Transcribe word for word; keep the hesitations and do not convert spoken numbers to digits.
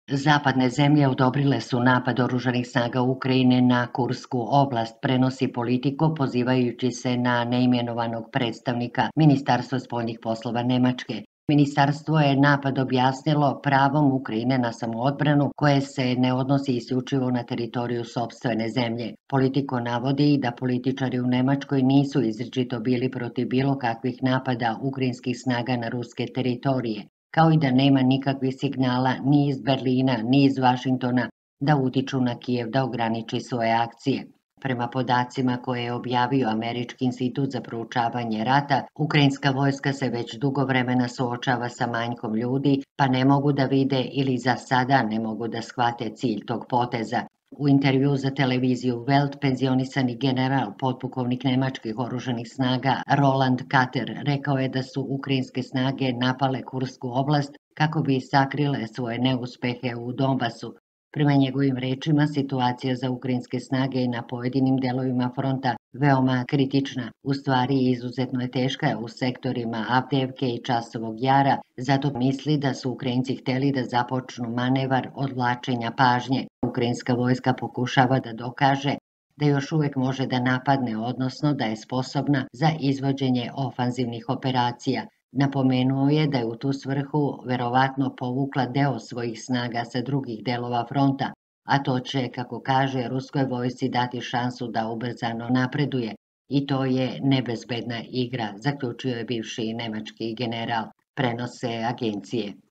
Zapadne zemlje odobrile su napad oružanih snaga Ukrajine na Kursku oblast, prenosi Politico pozivajući se na neimenovanog predstavnika Ministarstva spoljnih poslova Nemačke. Ministarstvo je napad objasnilo pravom Ukrajine na samoodbranu koje se ne odnosi isključivo na teritoriju sopstvene zemlje. Politico navodi da političari u Nemačkoj nisu izričito bili protiv bilo kakvih napada ukrajinskih snaga na ruske teritorije, kao i da nema nikakvih signala ni iz Berlina ni iz Vašingtona da utiču na Kijev da ograniči svoje akcije. Prema podacima koje je objavio Američki institut za proučavanje rata, ukrajinska vojska se već dugo vremena suočava sa manjkom ljudi, pa ne mogu da vide ili za sada ne mogu da shvate cilj tog poteza. U intervju za televiziju Welt penzionisani general, potpukovnik nemačkih oružanih snaga Roland Kater rekao je da su ukrajinske snage napale Kursku oblast kako bi sakrile svoje neuspehe u Donbasu. Prema njegovim rečima, situacija za ukrajinske snage na pojedinim delovima fronta veoma kritična. U stvari, izuzetno je teška u sektorima Avdijevke i Časovog Jara, zato misli da su Ukrajinci hteli da započnu manevar odvlačenja pažnje. Ukrajinska vojska pokušava da dokaže da još uvek može da napadne, odnosno da je sposobna za izvođenje ofanzivnih operacija. Napomenuo je da je u tu svrhu verovatno povukla deo svojih snaga sa drugih delova fronta, a to će, kako kaže, ruskoj vojsci dati šansu da ubrzano napreduje. I to je nebezbedna igra, zaključio je bivši nemački general, prenose agencije.